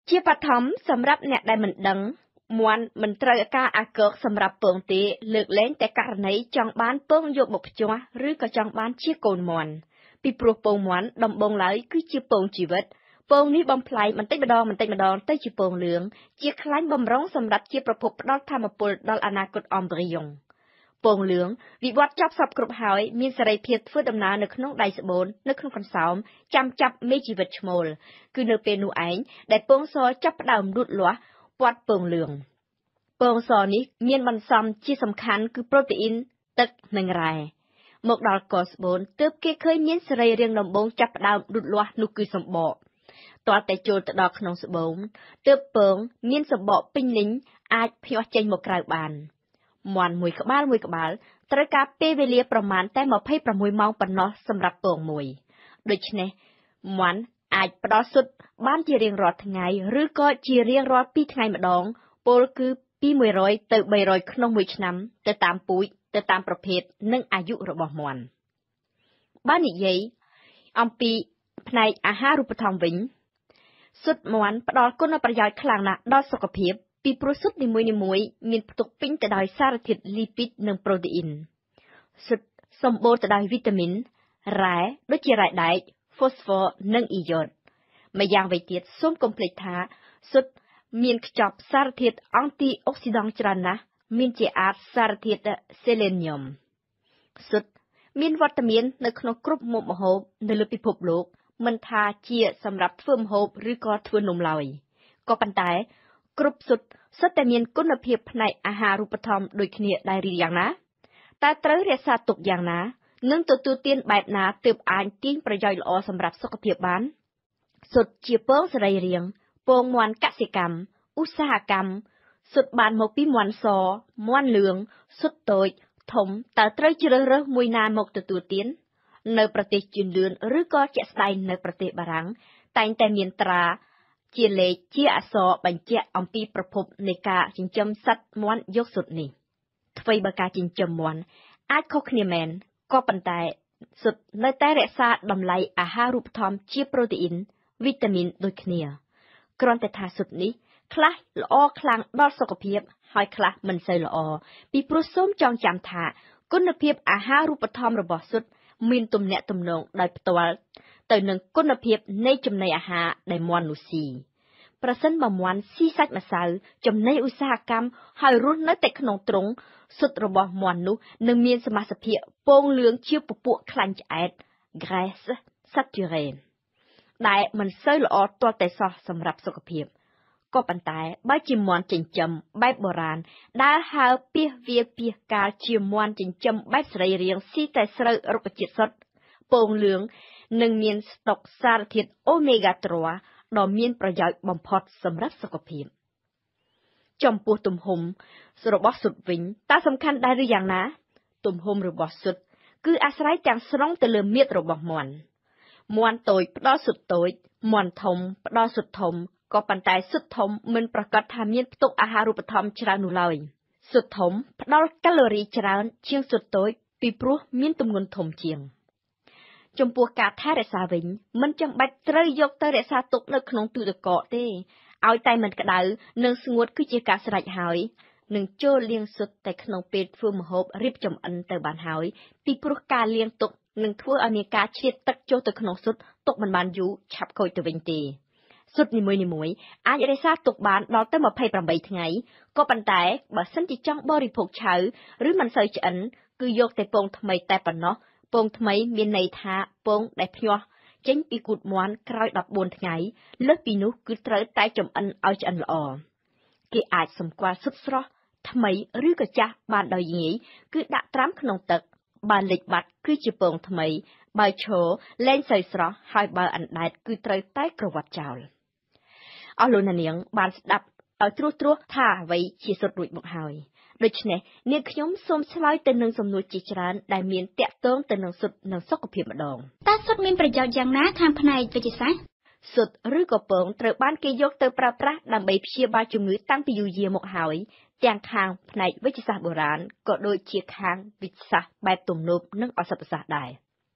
ជាបឋមសម្រាប់អ្នកដែលមិនដឹងមន់មិនត្រូវការអាកកសម្រាប់ពងទេលើកលែងតែករណីចង់បានពងយកមកភ្ជាប់ឬក៏ចង់បានជាកូនមន់ពីព្រោះពងមន់ដំបងឡើយគឺជាពងជីវិតពងនេះបំផ្លាញបន្តិចម្ដងទៅជាពងលឿងជាខ្លាញ់បំរុងសម្រាប់ជាប្រភពផ្ដល់ធម៌ពលដល់អនាគតអម្រយងពងលឿងវិវត្តចាប់សពគ្រប់ហើយមានសេរីភាពធ្វើដំណើរនៅក្នុងដៃស្បូននៅក្នុងកន្សោមចាំចាប់មេជីវិតឈ្មោលគឺនៅពេលនោះឯងដែលពងសចាប់ផ្ដើមលូតលាស់ពាត់ពងលឿងពងសនេះមានបន្សំជាសំខាន់គឺប្រូតេអ៊ីនទឹកនិងរ៉ែមកដល់កស្បូនទើបគេឃើញមានសរីរាង្គដំបូងចាប់ផ្ដើមលូតលាស់នោះគឺសម្បកទាល់តែចូលទៅដល់ក្នុងស្បូនទើបពងមានសម្បកពេញលេញអាចភ្ញាស់ចេញមកក្រៅបានមន់មួយក្បាលត្រូវការពេលវេលាប្រមាណតែ26ម៉ោងប៉ុណ្ណោះសម្រាប់ពងមួយដូច្នេះមន់អាចផ្ដល់សុទ្ធបានជារៀងរាល់ថ្ងៃឬក៏ជារៀងរាល់2ថ្ងៃម្ដងពលគឺពី100ទៅ300ក្នុងមួយឆ្នាំទៅតាមពូជទៅតាមប្រភេទនិងអាយុរបស់មន់បើនិយាយអំពីផ្នែកអាហារូបត្ថម្ភវិញស៊ុតមន់ផ្ដល់គុណប្រយោជន៍ខ្លាំងណាស់ដល់សុខភាពពីព្រោះស៊ុតនីមួយៗមានផ្ទុកពេញទៅដោយសារធាតុលីពីតនិងប្រូតេអ៊ីនស៊ុតសម្បូរទៅដោយវីតាមីនរ៉ែដូចជារ៉ែដែកហ្វូស្វ័រនិងអ៊ីយ៉ូតម្យ៉ាងវិញទៀតសូមកុំភ្លេចថាស៊ុតមានខ្ចប់សារធាតុអង់ទីអុកស៊ីដង់ច្រើនណាស់មានជាអាចសារធាតុសេលេនីយមស៊ុតមានវត្តមាននៅក្នុងគ្រប់មុខម្ហូបនៅលើពិភពលោកមិនថាជាសម្រាប់ធ្វើម្ហូបឬក៏ធ្វើនំឡើយក៏ប៉ុន្តែគ្រប់ស៊ុតសុទ្ធតែមានគុណភាពផ្នែកអាហារូបត្ថម្ភដូចគ្នាដែរឬយ៉ាងណាតើត្រូវរក្សាទុកយ៉ាងណានិងទទួលទានបែបណាទើបអាចទាញប្រយោជន៍ល្អសម្រាប់សុខភាពបានស៊ុតជាពងសរីរាង្គពងមាន់កសិកម្មឧស្សាហកម្មស៊ុតបានមកពីមាន់សមាន់លឿងស៊ុតតូចធំតើត្រូវជ្រើសរើសមួយណាមកទទួលទាននៅប្រទេសជឿនលឿនឬក៏ជាក់ស្ដែងនៅប្រទេសបារាំងតែងតែមានត្រាជាលេខជាអក្សរបញ្ជាក់អំពីប្រភពនៃការចិញ្ចឹមសត្វមាន់យកស៊ុតនេះអ្វីបើការចិញ្ចឹមមាន់អាចខុសគ្នាមែនក៏ប៉ុន្តែស៊ុតនៅតែរក្សាតម្លៃអាហារូបត្ថម្ភជាប្រូតេអ៊ីនវីតាមីនដូចគ្នាគ្រាន់តែថាស៊ុតនេះខ្លះល្អខ្លាំងដល់សុខភាពហើយខ្លះមិនសូវល្អពីព្រោះសូមចងចាំថាគុណភាពអាហារូបត្ថម្ភរបស់ស៊ុតមានទំនាក់ទំនងដោយផ្ទាល់ទៅនឹងគុណភាពនៃចំណីអាហារដែលមាន់នោះស៊ីប្រសិនបើមាន់ស៊ីសាច់ម្សៅចំណីឧស្សាហកម្មហើយរស់នៅតែក្នុងទ្រុងស៊ុតរបស់មាន់នោះនឹងមានសមាសភាពពងលឿងជាពពួកខ្លាញ់ឆ្អែត graisse saturée ដែលមិនសូវល្អទាល់តែសោះសម្រាប់សុខភាពក៏ប៉ុន្តែបើជាមាន់ចិញ្ចឹមបែបបុរាណដើរហើរពាសវាលពាសកាលជាមាន់ចិញ្ចឹមបែបសរីរាង្គស៊ីតែស្រូវរុក្ខជាតិសុទ្ធពងលឿងនឹងមានស្តុកសារធាតុអូមេហ្គា3ដ៏មានប្រយោជន៍បំផុតសម្រាប់សុខភាពចំពោះទំហំរបស់ស៊ុតវិញតើសំខាន់ដែរឬយ៉ាងណាទំហំរបស់ស៊ុតគឺអាស្រ័យទាំងស្រុងទៅលើមាឌរបស់មាន់តូចផ្ដល់ស៊ុតតូចមាន់ធំផ្ដល់ស៊ុតធំក៏ប៉ុន្តែស៊ុតធំមិនប្រកាសថាមានផ្ទុកអាហារូបត្ថម្ភច្រើននោះឡើយស៊ុតធំផ្ដល់កាឡូរីច្រើនជាងស៊ុតតូចពីព្រោះមានទម្ងន់ធំជាងចំពោះការថែរក្សាវិញមិនចាំបាច់ត្រូវយកទៅរក្សាទុកនៅក្នុងទូទឹកកកទេឲ្យតែមិនក្តៅនិងស្ងួតគឺជាការស្រេចហើយនឹងចូលលាងស៊ុតតែក្នុងពេលធ្វើម្ហូបរៀបចំអិនទៅបានហើយពីព្រោះការលាងទុកនឹងធ្វើឲ្យមានការឆ្លៀតទឹកចូលទៅក្នុងស៊ុតទុកមិនបានយូរឆាប់ខូចទៅវិញទេស៊ុតនីមួយៗអាចរក្សាទុកបានដល់ទៅ28ថ្ងៃក៏ប៉ុន្តែបើសិនជាចង់បរិភោគឆៅឬមិនសូវឆ្អិនគឺយកតែពងថ្មីតែប៉ុណ្ណោះពងថ្មីមានន័យថាពងដែលភ្ញាស់ចេញពីគូទមាន់ក្រោយ14ថ្ងៃលើសពីនោះគឺត្រូវតែចម្អិនឲ្យឆ្អិនល្អគេអាចសម្គាល់ស៊ុតស្រស់ថ្មីឬក៏ចាស់បានដោយងាយគឺដាក់ត្រាំក្នុងទឹកបើលិចបាត់គឺជាពងថ្មីបើឈរលែងសូវស្រស់ហើយបើអណ្ដែតគឺត្រូវតែក្រវាត់ចោលអស់លោកអ្នកនាងបានស្ដាប់ឲ្យត្រួសថាអ្វីជាស៊ុតរួចមកហើយដូច្នេះនាងខ្ញុំសូមឆ្លើយទៅនឹងសំណួរជាច្រើនដែលមានតាក់ទងទៅនឹងស៊ុតនិងសុខភាពម្ដងតើស៊ុតមានប្រយោជន៍យ៉ាងណាខាងផ្នែកវិទ្យាសាស្ត្រស៊ុតឬក៏ពងត្រូវបានគេយកទៅប្រើប្រាស់ដើម្បីព្យាបាលជំងឺតាំងពីយូរយារមកហើយទាំងខាងផ្នែកវិទ្យាសាស្ត្របុរាណក៏ដូចជាខាងវិទ្យាសាស្ត្របែបទំនើបនិងឱសថសាស្ត្រដែរ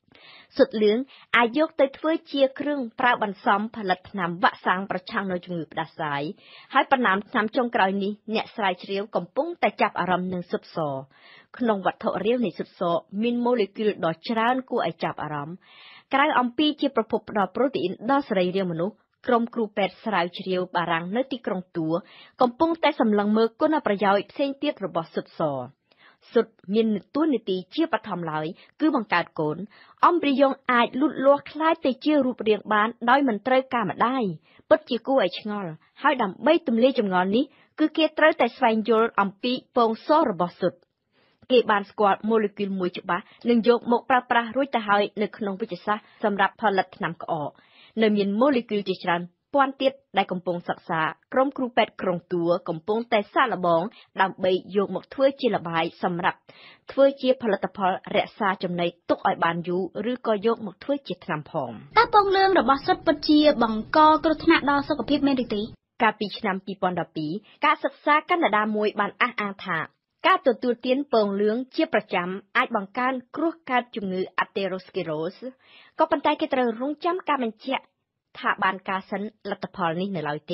សុទ្ធលឿងអាចយកទៅធ្វើជាគ្រឿងប្រើបន្សំផលិតថ្នាំវាក់សាំងប្រឆាំងនឹងជំងឺផ្ដាសាយហើយប៉ុន្មានឆ្នាំចុងក្រោយនេះអ្នកស្រាវជ្រាវកំពុងតែចាប់អារម្មណ៍នឹងស៊ុតសក្នុងវត្ថុរាវនៃស៊ុតសមានម៉ូលេគុលដ៏ច្រើនគួរឲ្យចាប់អារម្មណ៍ក្រៅអំពីជាប្រភពផ្ដល់ប្រូតេអ៊ីនដល់សរីរាង្គមនុស្សក្រុមគ្រូពេទ្យស្រាវជ្រាវបារាំងនៅទីក្រុងតួកំពុងតែសម្លឹងមើលគុណប្រយោជន៍ផ្សេងទៀតរបស់ស៊ុតសស៊ុតមានតួនាទីជាបឋមឡើយគឺបង្កើតកូនអំប្រិយងអាចលូតលាស់คล้ายទៅជារូបរាងបានដោយមិនត្រូវការម្ដាយពិតជាគួរឲ្យឆ្ងល់ហើយដើម្បីទម្លាយចម្ងល់នេះគឺគេត្រូវតែស្វែងយល់អំពីពងសរបស់ស៊ុតគេបានស្គាល់ម៉ូលេគុលមួយច្បាស់និងយកមកប្រើប្រាស់រួចទៅហើយនៅក្នុងវិទ្យាសាស្ត្រសម្រាប់ផលិតថ្នាំក្អកនៅមានម៉ូលេគុលជាច្រើនពាន់ទៀតដែលកំពុងសិក្សាក្រុមគ្រូពេទ្យក្រុងតួកំពុងតែសាកល្បងដើម្បីយកមកធ្វើជាល្បាយសម្រាប់ធ្វើជាផលិតផលរក្សាចំណីទុកឲ្យបានយូរឬក៏យកមកធ្វើជាថ្នាំផងតើពងលឿងរបស់ស៊ុតពិតជាបង្កគ្រោះថ្នាក់ដល់សុខភាពមែនឬទេកាលពីឆ្នាំ2012ការសិក្សាកាណាដាមួយបានអះអាងថាការទទួលទានពងលឿងជាប្រចាំអាចបង្កើនគ្រោះកើតជំងឺ Atherosclerosis ក៏ប៉ុន្តែគេត្រូវរង់ចាំការបញ្ជាក់ថាបានការសិនលទ្ធផលនេះនៅឡើយទេ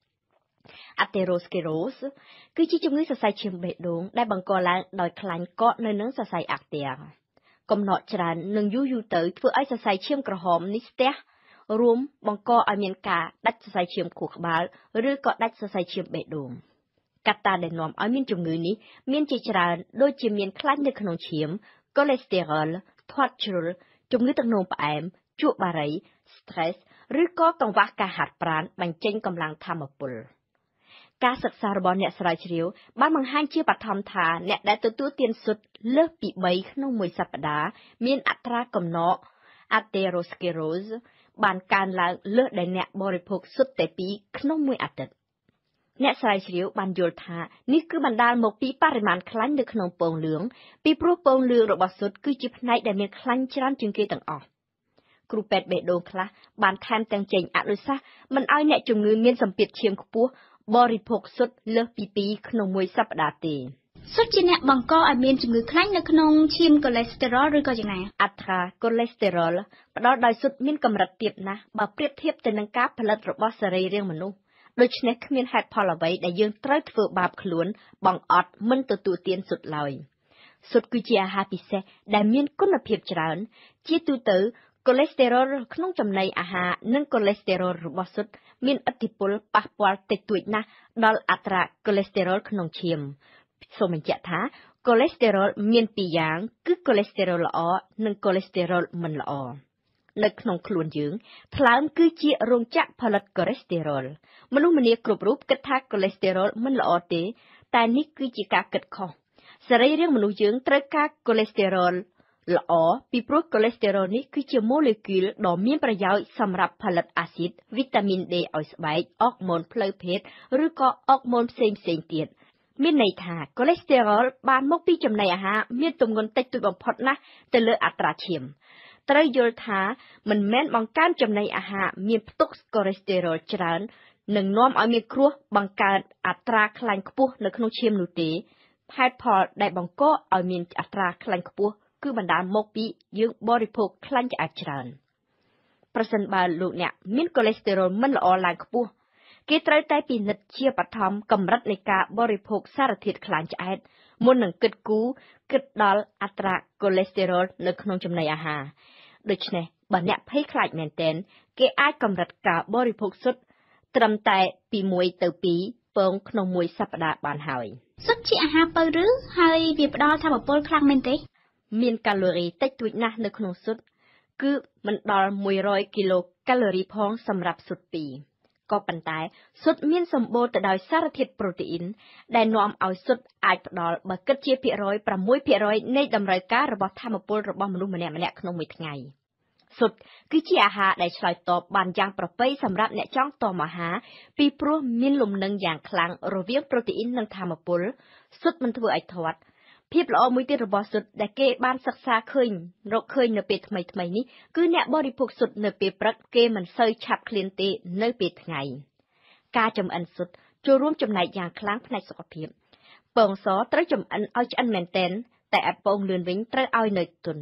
Atherosclerosis គឺជាជំងឺសរសៃឈាមបេះដូងដែលបង្កឡើងដោយខ្លាញ់កកនៅនឹងសរសៃអាក់ទែរកំណត់ច្រើននឹងយូរទៅធ្វើឲ្យសរសៃឈាមក្រហមនេះស្ទះរួមបង្កឲ្យមានការដាច់សរសៃឈាមខួរក្បាលឬក៏ដាច់សរសៃឈាមបេះដូងកត្តាដែលនាំឲ្យមានជំងឺនេះមានជាច្រើនដូចជាមានខ្លាញ់នៅក្នុងឈាម កូលេស្តេរ៉ុល ធាត់ជ្រុលជំងឺទឹកនោមផ្អែមជក់បារី stress ឬក៏កង្វះការហាត់ប្រាណបញ្ចេញកម្លាំងថាមពលការសិក្សារបស់អ្នកស្រាវជ្រាវបានបង្ហាញជាបឋមថាអ្នកដែលទទួលទានស៊ុតលើសពី3ក្នុងមួយសប្តាហ៍មានអត្រាកំណក Atherosclerosis បានកើនឡើងលើសដែលអ្នកបរិភោគស៊ុតតែ2ក្នុងមួយអាទិត្យអ្នកស្រាវជ្រាវបានយល់ថានេះគឺបណ្ដាលមកពីបរិមាណខ្លាញ់នៅក្នុងពងលឿងពីព្រោះពងលឿងរបស់ស៊ុតគឺជាផ្នែកដែលមានខ្លាញ់ច្រើនជាងគេទាំងអស់គ្រូពេទ្យបេះដូងខ្លះបានថែមទាំងចេញអនុសាសន៍មិនឲ្យអ្នកជំងឺមានសម្ពាធឈាមខ្ពស់បរិភោគស៊ុតលើសពី2ក្នុងមួយសប្តាហ៍ទេស៊ុតជាអ្នកបង្កឲ្យមានជំងឺខ្លាញ់នៅក្នុងឈាមកូលេស្តេរ៉ុលឬក៏យ៉ាងណាអត្រាកូលេស្តេរ៉ុលផ្ដល់ដោយស៊ុតមានកម្រិតទាបណាស់បើប្រៀបធៀបទៅនឹងការផលិតរបស់សរីរាង្គមនុស្សដូច្នេះគ្មានហេតុផលអ្វីដែលយើងត្រូវធ្វើបាបខ្លួនបង្អត់មិនទទួលទានស៊ុតឡើយស៊ុតគឺជាអាហារពិសេសដែលមានគុណភាពច្រើនជាទូទៅកូលេស្តេរ៉ុលក្នុងចំណីអាហារនិងកូលេស្តេរ៉ុលរបស់ស៊ុតមានឥទ្ធិពលប៉ះពាល់តិចតួចណាស់ដល់អត្រាកូលេស្តេរ៉ុលក្នុងឈាមសូមបញ្ជាក់ថាកូលេស្តេរ៉ុលមាន2យ៉ាងគឺកូលេស្តេរ៉ុលល្អនិងកូលេស្តេរ៉ុលមិនល្អនៅក្នុងខ្លួនយើងថ្លើមគឺជារោងចក្រផលិតកូលេស្តេរ៉ុលមនុស្សម្នាគ្រប់រូបគិតថាកូលេស្តេរ៉ុលមិនល្អទេតែនេះគឺជាការគិតខុសសរីរាង្គមនុស្សយើងត្រូវការកូលេស្តេរ៉ុលល្អពីព្រោះកូលេស្តេរ៉ុលនេះគឺជាម៉ូលេគុលដ៏មានប្រយោជន៍សម្រាប់ផលិតអាស៊ីតវីតាមីន D ឲ្យស្បែកអរម៉ូនផ្លូវភេទឬក៏អរម៉ូនផ្សេងទៀតមានន័យថាកូលេស្តេរ៉ុលបានមកពីចំណីអាហារមានទម្ងន់តិចតួចបំផុតណាស់ទៅលើអត្រាឈាមត្រូវយល់ថាមិនមែនបង្កើនចំណីអាហារមានផ្ទុកកូលេស្តេរ៉ុលច្រើននឹងនាំឲ្យមានគ្រោះបង្កើនអត្រាខ្លាញ់ខ្ពស់នៅក្នុងឈាមនោះទេហេតុផលដែលបង្កឲ្យមានអត្រាខ្លាញ់ខ្ពស់គឺបណ្ដាលមកពីយើងបរិភោគខ្លាញ់ឆ្អែតច្រើនប្រសិនបើលោកអ្នកមានកូលេស្តេរ៉ុលមិនល្អឡើងខ្ពស់គេត្រូវតែពិនិត្យជាបឋមកម្រិតនៃការបរិភោគសារធាតុខ្លាញ់ឆ្អែតមុននឹងគិតដល់អត្រាកូលេស្តេរ៉ុលនៅក្នុងចំណីអាហារដូច្នេះបើអ្នកភ័យខ្លាចមែនទែនគេអាចកម្រិតការបរិភោគស៊ុតត្រឹមតែពី1ទៅ2ពងក្នុងមួយសប្តាហ៍បានហើយស៊ុតជាអាហារប៉ូវឬហើយវាផ្ដល់ថាមពលខ្លាំងមែនទេមានកាឡូរីតិចតួចណាស់នៅក្នុងស៊ុតគឺមិនដល់100គីឡូកាឡូរីផងសម្រាប់ស៊ុត2ក៏ប៉ុន្តែស៊ុតមានសម្បូរទៅដោយសារធាតុប្រូតេអ៊ីនដែលនាំឲ្យស៊ុតអាចផ្ដល់បើគិតជាភាគរយ 6% នៃតម្រូវការរបស់ថាមពលរបស់មនុស្សម្នាក់ៗក្នុងមួយថ្ងៃស៊ុតគឺជាអាហារដែលឆ្លើយតបបានយ៉ាងប្រពៃសម្រាប់អ្នកចង់តមអាហារពីព្រោះមានលំនឹងយ៉ាងខ្លាំងរវាងប្រូតេអ៊ីននិងថាមពលស៊ុតមិនធ្វើឲ្យធាត់ភាពល្អមួយទៀតរបស់ស៊ុតដែលគេបានសិក្សារឃើញនៅពេលថ្មីនេះគឺអ្នកបរិភោគស៊ុតនៅពេលព្រឹកគេមិនសូវឆាប់ឃ្លានទេនៅពេលថ្ងៃការចម្អិនស៊ុតចូលរួមចំណែកយ៉ាងខ្លាំងផ្នែកសុខភាពពងសត្រូវចម្អិនឲ្យឆ្អិនមែនទែនតែឯពងលឿនវិញត្រូវឲ្យនៅទន់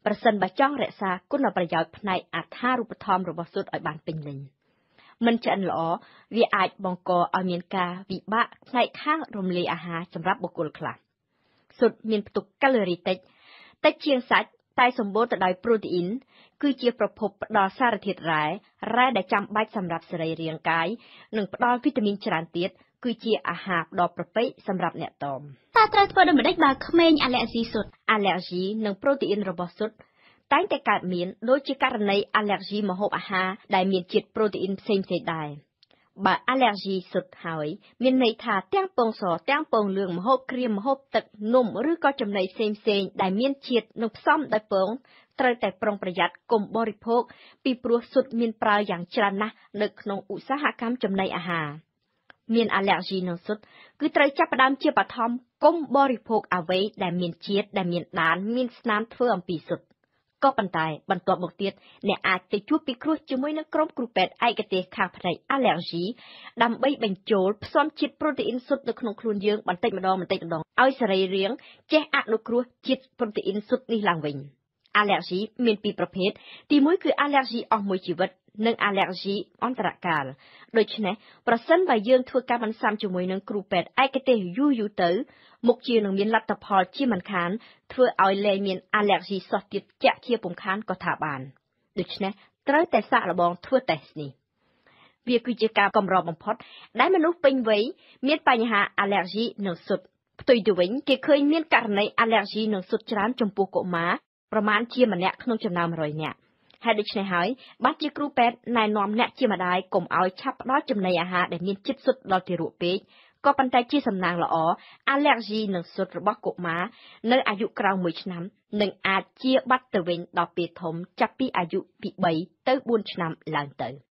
ប្រសិនបើចង់រក្សាគុណប្រយោជន៍ផ្នែកអាហារូបត្ថម្ភរបស់ស៊ុតឲ្យបានពេញលេញមិនឆ្អិនល្អវាអាចបង្កឲ្យមានការវិបាកផ្នែកខាងរំលាយអាហារសម្រាប់បុគ្គលខ្លះស៊ុតមានផ្ទុកកាឡូរីតិចជាងសាច់តែសម្បូរទៅដោយប្រូតេអ៊ីនគឺជាប្រភពផ្ដល់សារធាតុរ៉ែដែលចាំបាច់សម្រាប់សរីរាង្គកាយនិងផ្ដល់វីតាមីនច្រើនទៀតគឺជាអាហារដ៏ប្រពៃសម្រាប់អ្នកតមតើត្រូវធ្វើដូចម្តេចបើក្មេងអាឡែហ្ស៊ីស៊ុតអាឡែហ្ស៊ីនិងប្រូតេអ៊ីនរបស់ស៊ុតតែងតែកើតមានដូចជាករណីអាឡែហ្ស៊ីម្ហូបអាហារដែលមានជាតិប្រូតេអ៊ីនផ្សេងៗដែរបើអាឡែហ្ស៊ីស៊ុតហើយមានន័យថាទាំងពងសទាំងពងលឿងម្ហូបក្រៀមម្ហូបទឹកនំឬក៏ចំណីផ្សេងៗដែលមានជាតិនិងផ្សំដោយពងត្រូវតែប្រុងប្រយ័ត្នកុំបរិភោគពីព្រោះស៊ុតមានប្រើយ៉ាងច្រើនណាស់នៅក្នុងឧស្សាហកម្មចំណីអាហារមានអាឡែហ្ស៊ីនឹងស៊ុតគឺត្រូវចាប់ផ្ដើមជាបឋមកុំបរិភោគអ្វីដែលមានជាតិដែលមានដានមានស្នាមធ្វើអំពីស៊ុតក៏ប៉ុន្តែបន្ទាប់មកទៀតអ្នកអាចទៅជួបពិគ្រោះជាមួយនឹងក្រុមគ្រូពេទ្យឯកទេសខាងផ្នែកអាឡែហ្ស៊ីដើម្បីបញ្ចូលផ្សំជាតិប្រូតេអ៊ីនស៊ុតនៅក្នុងខ្លួនយើងបន្តិចម្ដងឲ្យសរីរាង្គចេះអនុគ្រោះជាតិប្រូតេអ៊ីនស៊ុតនេះឡើងវិញអាឡែហ្ស៊ីមានពីរប្រភេទទី1គឺអាឡែហ្ស៊ីអស់មួយជីវិតនិងអាឡែហ្ស៊ីអន្តរកាលដូច្នេះប្រសិនបើយើងធ្វើការបន្ស៊ាំជាមួយនឹងគ្រូពេទ្យឯកទេសយូរទៅមុខជានឹងមានលទ្ធផលជាមិនខានធ្វើឲ្យលែងមានអាឡែហ្ស៊ីសោះទៀតជាក់ជាពុំខានក៏ថាបានដូច្នេះត្រូវតែសាកល្បងធ្វើតេស្តនេះវាគឺជាការកម្របំផុតដែលមនុស្សពេញវ័យមានបញ្ហាអាឡែហ្ស៊ីនឹងស៊ុតផ្ទុយទៅវិញគេឃើញមានករណីអាឡែហ្ស៊ីនឹងស៊ុតច្រើនចំពោះកុមារប្រមាណជាម្នាក់ក្នុងចំណោម100នាក់ហើយដូច្នេះហើយបាទជាគ្រូពេទ្យណែនាំអ្នកជាម្ដាយកុំឲ្យឆាប់ផ្ដល់ចំណីអាហារដែលមានជាតិស៊ុតដល់ទារកពេកក៏ប៉ុន្តែជាសំណាងល្អអាឡែហ្ស៊ីនឹងស៊ុតរបស់កុមារនៅអាយុក្រោម1ឆ្នាំនឹងអាចជាបាត់ទៅវិញដល់ពេលធំចាប់ពីអាយុពី3ទៅ4ឆ្នាំឡើងទៅ